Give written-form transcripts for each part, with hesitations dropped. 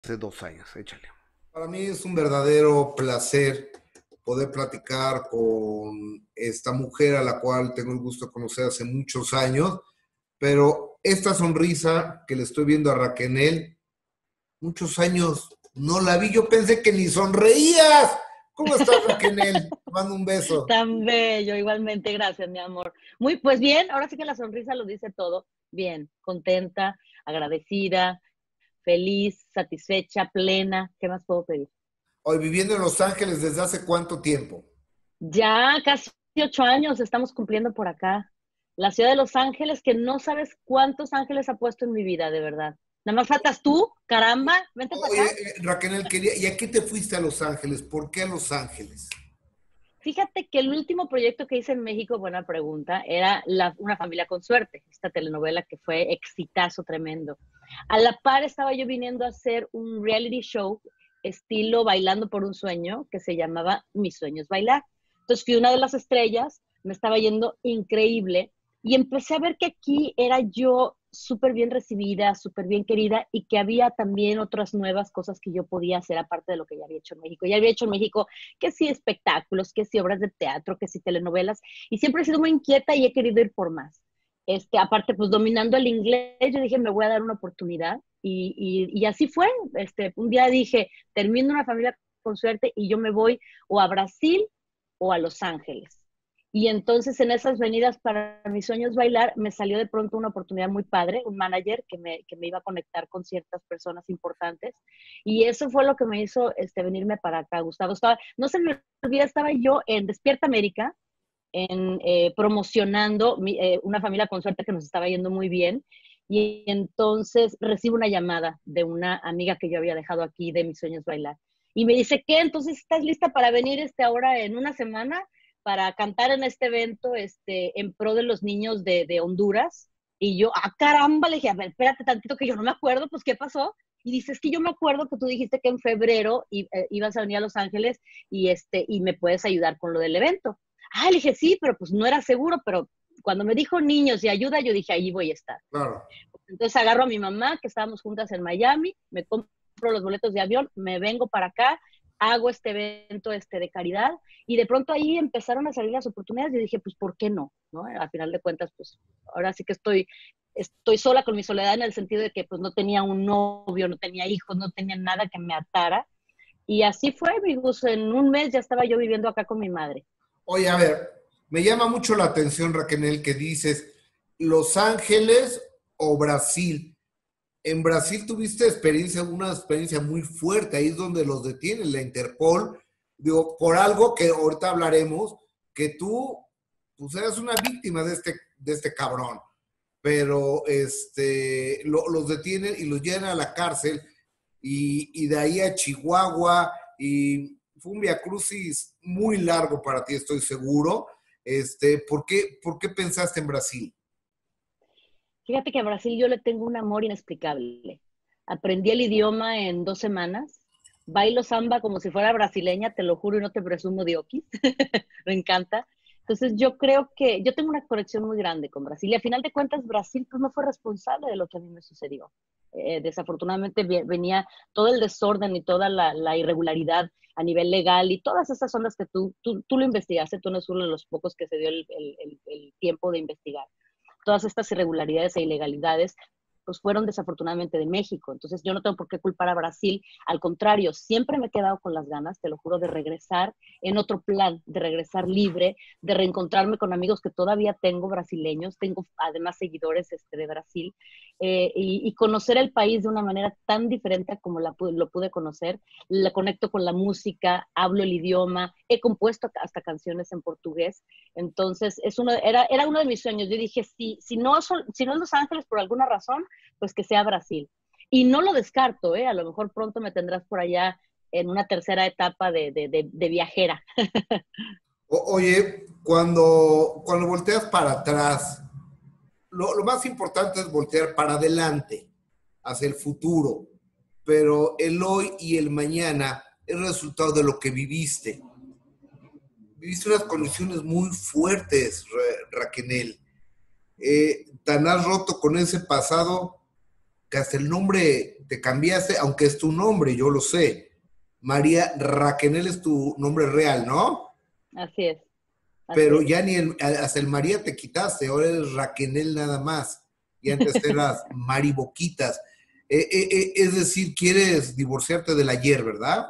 hace 2 años. Échale. Para mí es un verdadero placer poder platicar con esta mujer a la cual tengo el gusto de conocer hace muchos años, pero esta sonrisa que le estoy viendo a Raquel, muchos años no la vi, yo pensé que ni sonreías. ¿Cómo estás, Raquel? Te mando un beso. Tan bello, igualmente, gracias, mi amor. Muy, pues bien, ahora sí que la sonrisa lo dice todo. Bien, contenta, agradecida, feliz, satisfecha, plena. ¿Qué más puedo pedir? Hoy viviendo en Los Ángeles desde hace cuánto tiempo. Ya casi 8 años estamos cumpliendo por acá. La ciudad de Los Ángeles, que no sabes cuántos ángeles ha puesto en mi vida, de verdad. Nada más faltas tú, caramba, vente para Oye, acá. Raquel, quería, ¿y a qué te fuiste a Los Ángeles? ¿Por qué a Los Ángeles? Fíjate que el último proyecto que hice en México, buena pregunta, era Una familia con suerte, esta telenovela que fue exitazo tremendo. A la par estaba yo viniendo a hacer un reality show estilo Bailando por un Sueño, que se llamaba Mi Sueño es Bailar. Entonces fui una de las estrellas, me estaba yendo increíble y empecé a ver que aquí era yo súper bien recibida, súper bien querida y que había también otras nuevas cosas que yo podía hacer aparte de lo que ya había hecho en México. Ya había hecho en México que sí espectáculos, que sí obras de teatro, que sí telenovelas, y siempre he sido muy inquieta y he querido ir por más. Aparte, pues dominando el inglés, yo dije, me voy a dar una oportunidad, y así fue. Un día dije, termino Una familia con suerte y yo me voy o a Brasil o a Los Ángeles. Y entonces en esas venidas para mis sueños bailar, me salió de pronto una oportunidad muy padre, un manager que me iba a conectar con ciertas personas importantes. Y eso fue lo que me hizo venirme para acá, Gustavo. No se me olvida, estaba yo en Despierta América, promocionando Una familia con suerte que nos estaba yendo muy bien. Y entonces recibo una llamada de una amiga que yo había dejado aquí de Mis Sueños Bailar. Y me dice, ¿qué? Entonces, ¿estás lista para venir ahora en una semana para cantar en este evento en pro de los niños de Honduras? Y yo, caramba, le dije, a ver, espérate tantito que yo no me acuerdo, pues, ¿qué pasó? Y dice, es que yo me acuerdo que tú dijiste que en febrero ibas a venir a Los Ángeles y me puedes ayudar con lo del evento. Le dije, sí, pero pues no era seguro, pero cuando me dijo niños y ayuda, yo dije, ahí voy a estar. Claro. Entonces agarro a mi mamá, que estábamos juntas en Miami, me compro los boletos de avión, me vengo para acá, hago este evento de caridad, y de pronto ahí empezaron a salir las oportunidades. Yo dije, pues, ¿por qué no? ¿No? Al final de cuentas, pues, ahora sí que estoy sola con mi soledad, en el sentido de que pues no tenía un novio, no tenía hijos, no tenía nada que me atara. Y así fue, amigos, en un mes ya estaba yo viviendo acá con mi madre. Oye, a ver, me llama mucho la atención, Raquel, que dices Los Ángeles o Brasil. En Brasil tuviste una experiencia muy fuerte, ahí es donde los detienen, la Interpol, digo, por algo que ahorita hablaremos, que tú, pues eras una víctima de este cabrón, pero los detienen y los llevan a la cárcel, y de ahí a Chihuahua, y fue un viacrucis muy largo para ti, estoy seguro. ¿Por qué pensaste en Brasil? Fíjate que a Brasil yo le tengo un amor inexplicable. Aprendí el idioma en 2 semanas. Bailo samba como si fuera brasileña, te lo juro y no te presumo de okis. Me encanta. Entonces yo creo que yo tengo una conexión muy grande con Brasil. Y a final de cuentas Brasil pues no fue responsable de lo que a mí me sucedió. Desafortunadamente venía todo el desorden y toda la irregularidad a nivel legal y todas esas ondas que tú lo investigaste, tú no eres uno de los pocos que se dio el tiempo de investigar. Todas estas irregularidades e ilegalidades pues fueron desafortunadamente de México. Entonces yo no tengo por qué culpar a Brasil, al contrario, siempre me he quedado con las ganas, te lo juro, de regresar en otro plan, de regresar libre, de reencontrarme con amigos que todavía tengo brasileños, tengo además seguidores de Brasil, y conocer el país de una manera tan diferente como lo pude conocer. La conecto con la música, hablo el idioma, he compuesto hasta canciones en portugués. Entonces era uno de mis sueños. Yo dije, si no es Los Ángeles por alguna razón, pues que sea Brasil. Y no lo descarto, ¿eh? A lo mejor pronto me tendrás por allá en una tercera etapa de viajera. Oye, cuando volteas para atrás, lo más importante es voltear para adelante, hacia el futuro, pero el hoy y el mañana es resultado de lo que viviste. Viviste unas condiciones muy fuertes, Raquel. Tan has roto con ese pasado que hasta el nombre te cambiaste, aunque es tu nombre, yo lo sé. María Raquenel es tu nombre real, ¿no? Así es, así Pero es. ya hasta el María te quitaste, ahora eres Raquenel nada más. Y antes eras Mari Boquitas. Es decir, quieres divorciarte del ayer, ¿verdad?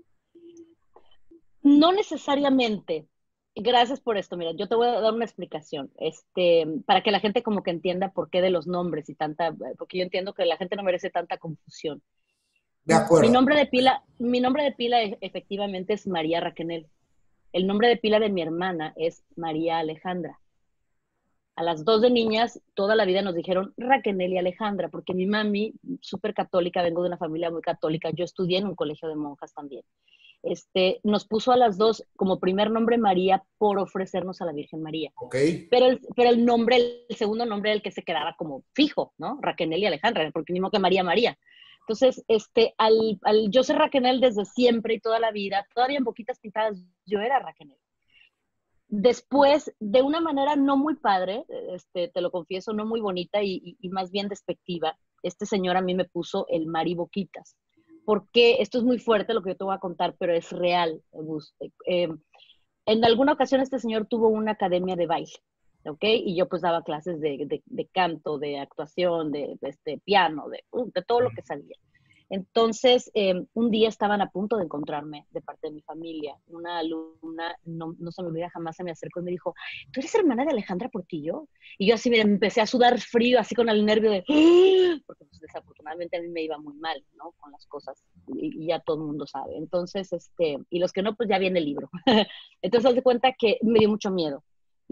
No necesariamente. Gracias por esto. Mira, yo te voy a dar una explicación, para que la gente como que entienda por qué de los nombres y tanta, porque yo entiendo que la gente no merece tanta confusión. De acuerdo. Mi nombre de pila efectivamente es María Raquenel. El nombre de pila de mi hermana es María Alejandra. A las dos de niñas, toda la vida nos dijeron Raquenel y Alejandra, porque mi mami, súper católica, vengo de una familia muy católica, yo estudié en un colegio de monjas también. Nos puso a las dos como primer nombre María por ofrecernos a la Virgen María. Ok. Pero el nombre, el segundo nombre era el que se quedaba como fijo, ¿no? Raquenel y Alejandra, porque ni modo que María María. Entonces, al yo ser Raquenel desde siempre y toda la vida, todavía en poquitas pintadas, yo era Raquenel. Después, de una manera no muy padre, te lo confieso, no muy bonita y más bien despectiva, este señor a mí me puso el Mari Boquitas. Porque esto es muy fuerte lo que yo te voy a contar, pero es real, Gus. En alguna ocasión este señor tuvo una academia de baile, ¿ok? Y yo pues daba clases de canto, de actuación, de piano, de todo lo que sabía. Entonces, un día estaban a punto de encontrarme de parte de mi familia. Una alumna, no se me olvida, jamás se me acercó y me dijo, ¿tú eres hermana de Alejandra Portillo? Y yo así, mira, me empecé a sudar frío, así con el nervio de, ¡ah! Porque pues, desafortunadamente a mí me iba muy mal, ¿no? Con las cosas, y ya todo el mundo sabe. Entonces, y los que no, pues ya viene el libro. Entonces, haz de cuenta que me dio mucho miedo.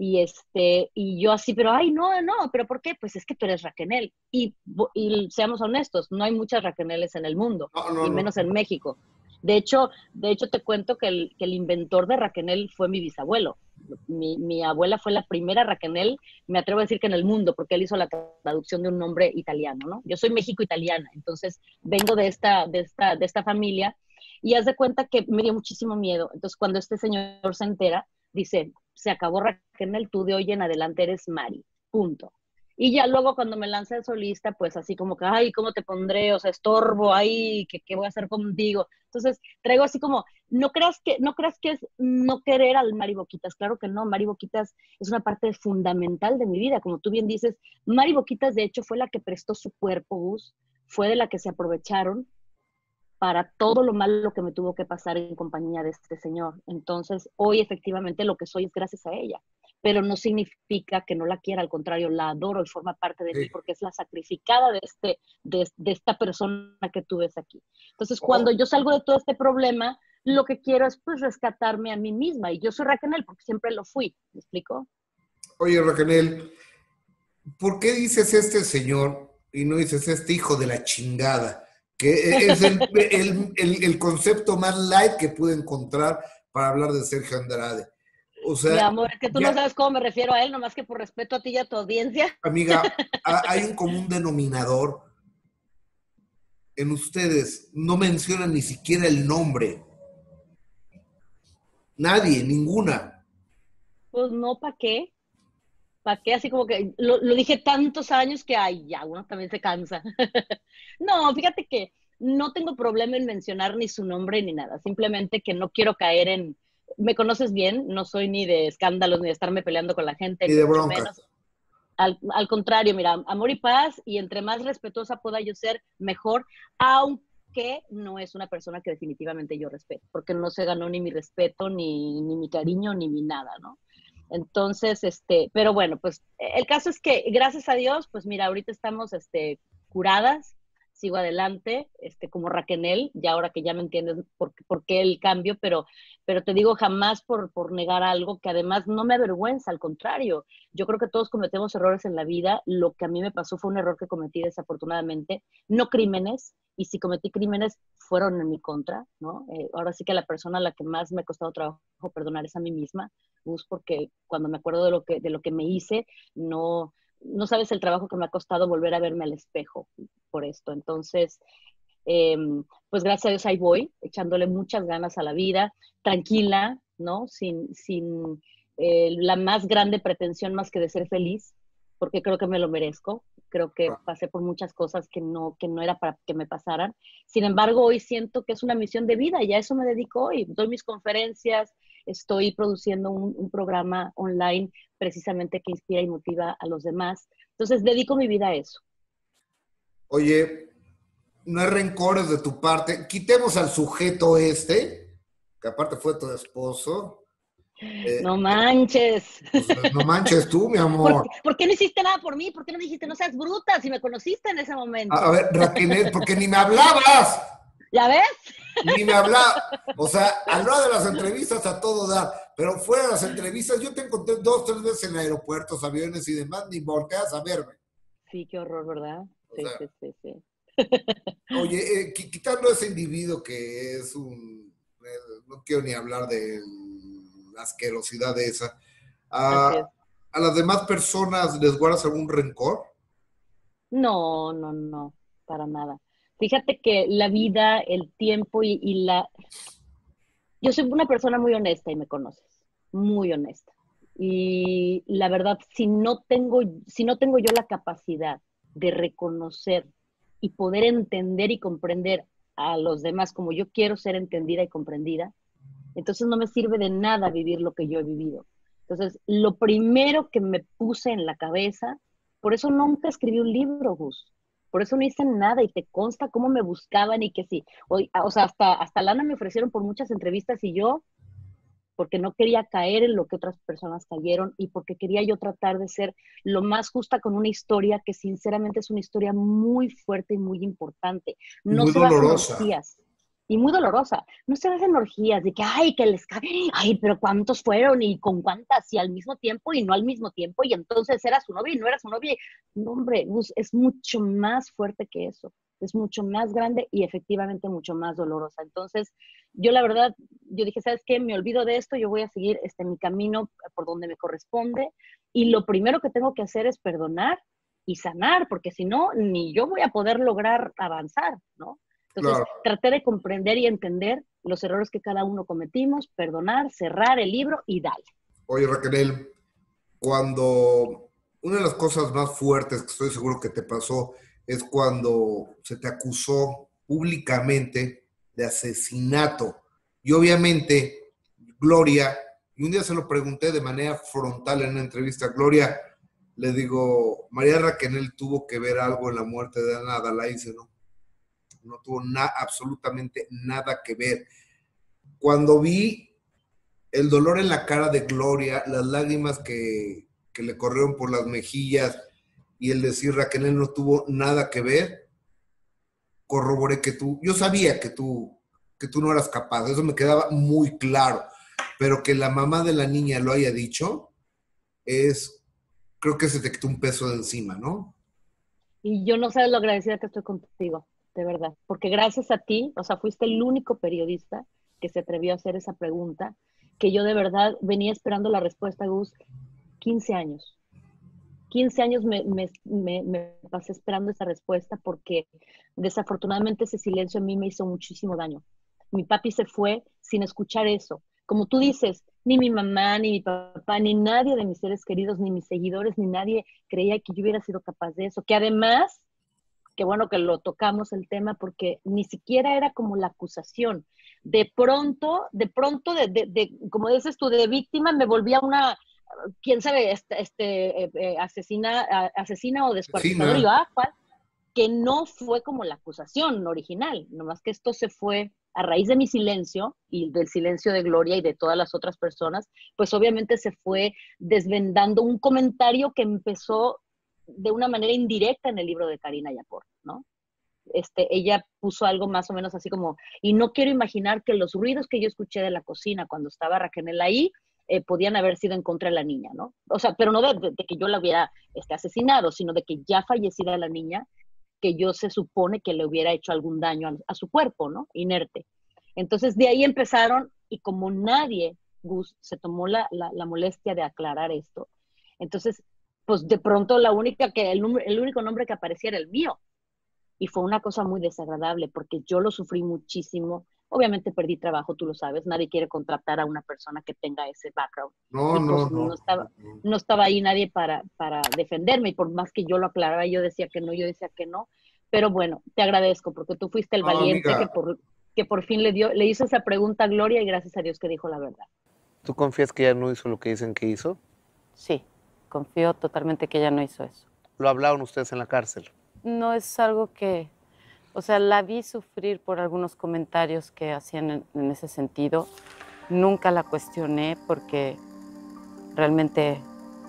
Y yo así, pero ay, no, no, pero ¿por qué? Pues es que tú eres Raquenel. Y seamos honestos, no hay muchas Raqueneles en el mundo, No, no, y no. menos en México. De hecho te cuento que el inventor de Raquenel fue mi bisabuelo. Mi abuela fue la primera Raquenel, me atrevo a decir que en el mundo, porque él hizo la traducción de un nombre italiano, ¿no? Yo soy México-italiana, entonces vengo de esta familia, y haz de cuenta que me dio muchísimo miedo. Entonces, cuando este señor se entera, dice, se acabó Raquel, tú de hoy en adelante eres Mari, punto. Y ya luego cuando me lancé de solista, pues así como que, ay, ¿cómo te pondré? O sea, estorbo, ay, ¿qué voy a hacer contigo? Entonces, traigo así como, no creas que es no querer al Mari Boquitas, claro que no, Mari Boquitas es una parte fundamental de mi vida, como tú bien dices, Mari Boquitas de hecho fue la que prestó su cuerpo, Gus, fue de la que se aprovecharon para todo lo malo que me tuvo que pasar en compañía de este señor. Entonces, hoy efectivamente lo que soy es gracias a ella, pero no significa que no la quiera, al contrario, la adoro y forma parte de mí Sí. porque es la sacrificada de esta persona que tú ves aquí. Entonces, Oh, cuando yo salgo de todo este problema, lo que quiero es pues rescatarme a mí misma y yo soy Raquel porque siempre lo fui, ¿me explico? oye, Raquel, ¿por qué dices este señor y no dices este hijo de la chingada? Que es el concepto más light que pude encontrar para hablar de Sergio Andrade. O Mi sea, amor, es que tú no ya, sabes cómo me refiero a él, nomás que por respeto a ti y a tu audiencia. amiga, hay un común denominador en ustedes. No mencionan ni siquiera el nombre. Nadie, ninguna. Pues no, ¿para qué? ¿Para qué? Así como que lo dije tantos años que, ay, ya, uno también se cansa. No, fíjate que no tengo problema en mencionar ni su nombre ni nada, simplemente que no quiero caer en, me conoces bien, no soy ni de escándalos ni de estarme peleando con la gente, Ni ni de mucho broncas. menos. Al contrario, mira, amor y paz, y entre más respetuosa pueda yo ser, mejor, aunque no es una persona que definitivamente yo respeto, porque no se ganó ni mi respeto, ni mi cariño, ni mi nada, ¿no? Entonces, pero bueno, pues el caso es que gracias a Dios, pues mira, ahorita estamos, curadas, sigo adelante, como Raquenel, ya ahora que ya me entiendes por qué el cambio, pero te digo jamás por negar algo que además no me avergüenza, al contrario, yo creo que todos cometemos errores en la vida, lo que a mí me pasó fue un error que cometí desafortunadamente, no crímenes, y si cometí crímenes fueron en mi contra, ¿no? Ahora sí que la persona a la que más me ha costado trabajo perdonar es a mí misma, porque cuando me acuerdo de lo que me hice, no sabes el trabajo que me ha costado volver a verme al espejo por esto. Entonces, eh, pues gracias a Dios ahí voy, echándole muchas ganas a la vida, tranquila, ¿no? Sin la más grande pretensión más que de ser feliz, porque creo que me lo merezco. Creo que pasé por muchas cosas que no era para que me pasaran. Sin embargo, hoy siento que es una misión de vida y a eso me dedico hoy. Doy mis conferencias, estoy produciendo un programa online precisamente que inspira y motiva a los demás. Entonces, dedico mi vida a eso. Oye, no hay rencores de tu parte. Quitemos al sujeto que aparte fue tu esposo. No manches. Pues no manches tú, mi amor. ¿Por qué no hiciste nada por mí? ¿Por qué no me dijiste, no seas bruta, si me conociste en ese A momento? ver, Raquel, porque ni me hablabas. ¿Ya ves? Ni me hablaba. O sea, hablaba de las entrevistas a todo dar, pero fuera de las entrevistas, yo te encontré 2, 3 veces en aeropuertos, aviones y demás, ni volteas a verme. Sí, qué horror, ¿verdad? O Sí, sea, sí, sí, sí. oye, quitando ese individuo que es no quiero ni hablar de la asquerosidad de esa, Así es. ¿a las demás personas les guardas algún rencor? No, no, no, para nada. Fíjate que la vida, el tiempo y la... Yo soy una persona muy honesta y me conoces, muy honesta. Y la verdad, si no tengo yo la capacidad de reconocer y poder entender y comprender a los demás como yo quiero ser entendida y comprendida, entonces no me sirve de nada vivir lo que yo he vivido. Entonces, lo primero que me puse en la cabeza, por eso nunca escribí un libro, Gus. Por eso no hice nada y te consta cómo me buscaban y que sí. O sea, hasta lana me ofrecieron por muchas entrevistas y yo, porque no quería caer en lo que otras personas cayeron y porque quería yo tratar de ser lo más justa con una historia que sinceramente es una historia muy fuerte y muy importante. Y No muy se basa en dolorosa. orgías y muy dolorosa. No se basa en orgías de que, ay, que les cae, ay, pero ¿cuántos fueron y con cuántas y al mismo tiempo y no al mismo tiempo y entonces era su novia y no era su novia? No, hombre, es mucho más fuerte que eso. Es mucho más grande y efectivamente mucho más dolorosa. Entonces, yo la verdad, yo dije, ¿sabes qué? Me olvido de esto, yo voy a seguir mi camino por donde me corresponde y lo primero que tengo que hacer es perdonar y sanar, porque si no, ni yo voy a poder lograr avanzar, ¿no? Entonces, Claro. traté de comprender y entender los errores que cada uno cometimos, perdonar, cerrar el libro y dale. Oye, Raquel, cuando una de las cosas más fuertes que estoy seguro que te pasó es cuando se te acusó públicamente de asesinato. Y obviamente, Gloria, y un día se lo pregunté de manera frontal en una entrevista, Gloria, le digo, María Raquel tuvo que ver algo en la muerte de Ana Adalá, y dice, no, no tuvo absolutamente nada que ver. Cuando vi el dolor en la cara de Gloria, las lágrimas que le corrieron por las mejillas y el decir Raquel no tuvo nada que ver, corroboré yo sabía que tú no eras capaz, eso me quedaba muy claro, pero que la mamá de la niña lo haya dicho, creo que se te quitó un peso de encima, ¿no? Y yo no sabes lo agradecida que estoy contigo, de verdad, porque gracias a ti, o sea, fuiste el único periodista que se atrevió a hacer esa pregunta, que yo de verdad venía esperando la respuesta, Gus, 15 años. 15 años me pasé esperando esa respuesta porque desafortunadamente ese silencio a mí me hizo muchísimo daño. Mi papi se fue sin escuchar eso. Como tú dices, ni mi mamá, ni mi papá, ni nadie de mis seres queridos, ni mis seguidores, ni nadie creía que yo hubiera sido capaz de eso. Que además, qué bueno que lo tocamos el tema porque ni siquiera era como la acusación. Como dices tú, de víctima me volvía una, quién sabe, asesina o descuartizador. Y yo, China, ¿cuál? Que no fue como la acusación original, nomás que esto se fue a raíz de mi silencio y del silencio de Gloria y de todas las otras personas, pues obviamente se fue desvendando un comentario que empezó de una manera indirecta en el libro de Karina Yapor, ¿no? Ella puso algo más o menos así como, y no quiero imaginar que los ruidos que yo escuché de la cocina cuando estaba Raquel ahí, podían haber sido en contra de la niña, ¿no? O sea, pero no de que yo la hubiera asesinado, sino de que ya fallecida la niña, que yo se supone que le hubiera hecho algún daño a su cuerpo, ¿no? Inerte. Entonces de ahí empezaron y como nadie, Gus, se tomó la molestia de aclarar esto, entonces, pues de pronto el único nombre que aparecía era el mío. Y fue una cosa muy desagradable porque yo lo sufrí muchísimo, Obviamente perdí trabajo, tú lo sabes, nadie quiere contratar a una persona que tenga ese background. No, Y no, pues no. no estaba ahí nadie para defenderme, y por más que yo lo aclaraba, yo decía que no, yo decía que no. Pero bueno, te agradezco porque tú fuiste el No, valiente amiga, que por fin le hizo esa pregunta a Gloria, y gracias a Dios que dijo la verdad. ¿Tú confías que ella no hizo lo que dicen que hizo? Sí, confío totalmente que ella no hizo eso. ¿Lo hablaron ustedes en la cárcel? No es algo que, o sea, la vi sufrir por algunos comentarios que hacían en ese sentido. Nunca la cuestioné porque realmente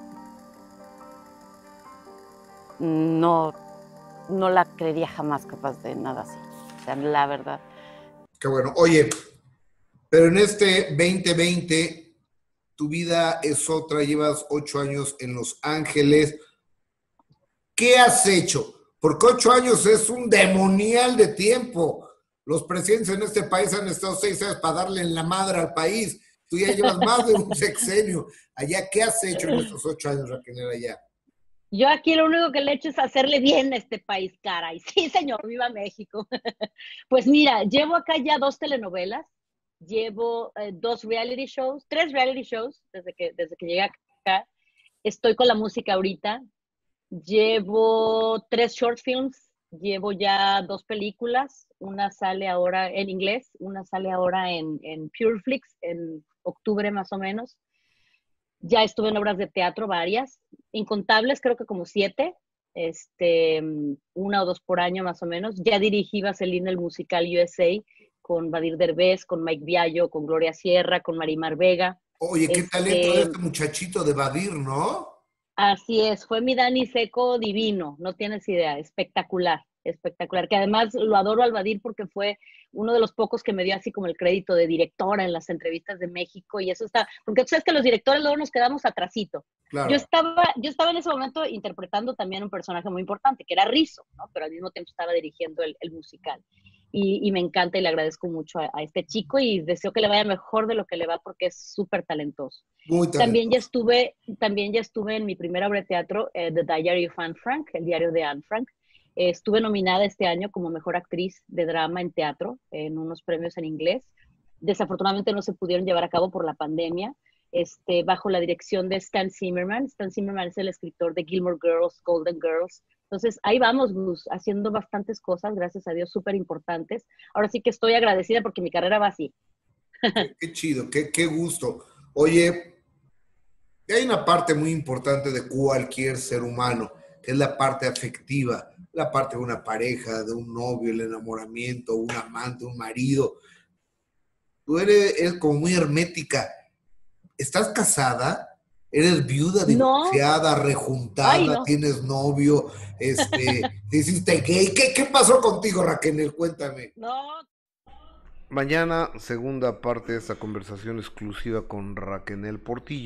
no, no la creería jamás capaz de nada así. O sea, la verdad. qué bueno. Oye, pero en este 2020, tu vida es otra, llevas 8 años en Los Ángeles. ¿Qué has hecho? Porque 8 años es un demonial de tiempo. Los presidentes en este país han estado 6 años para darle en la madre al país. Tú ya llevas más de un sexenio. Allá, ¿qué has hecho en estos 8 años, Raquel, allá? Yo aquí lo único que le he hecho es hacerle bien a este país, caray. Sí, señor, viva México. Pues mira, llevo acá ya 2 telenovelas, llevo 2 reality shows, 3 reality shows desde que llegué acá. Estoy con la música ahorita. Llevo 3 short films, llevo ya 2 películas. Una sale ahora en inglés, una sale ahora en Pureflix en octubre más o menos. Ya estuve en obras de teatro varias, incontables, creo que como 7, 1 o 2 por año más o menos. Ya dirigí Vaselina, el musical USA, con Badir Derbez, con Mike Biallo, con Gloria Sierra, con Marimar Vega. Oye, qué talento de Este, este muchachito de Badir, ¿no? Así es, fue mi Dani Seco divino, no tienes idea, espectacular, espectacular, que además lo adoro al Badir porque fue uno de los pocos que me dio así como el crédito de directora en las entrevistas de México, y eso está, porque tú sabes que los directores luego nos quedamos atrasito. Claro. Yo estaba en ese momento interpretando también un personaje muy importante, que era Rizzo, ¿no? Pero al mismo tiempo estaba dirigiendo el musical. Y me encanta y le agradezco mucho a este chico, y deseo que le vaya mejor de lo que le va porque es súper talentoso. Muy También ya talentoso. estuve, también ya estuve en mi primera obra de teatro, The Diary of Anne Frank, el diario de Anne Frank. Estuve nominada este año como mejor actriz de drama en teatro en unos premios en inglés. Desafortunadamente no se pudieron llevar a cabo por la pandemia, bajo la dirección de Stan Zimmerman. Stan Zimmerman es el escritor de Gilmore Girls, Golden Girls. Entonces, ahí vamos, Gus, haciendo bastantes cosas, gracias a Dios, súper importantes. Ahora sí que estoy agradecida porque mi carrera va así. Qué chido, qué gusto. Oye, hay una parte muy importante de cualquier ser humano, que es la parte afectiva, la parte de una pareja, de un novio, el enamoramiento, un amante, un marido. Tú eres como muy hermética. ¿Estás casada? ¿Eres viuda, No, divorciada, ay, rejuntada, no. tienes novio, te hiciste gay? ¿Qué pasó contigo, Raquel? Cuéntame. No, Mañana, segunda parte de esta conversación exclusiva con Raquel Portillo.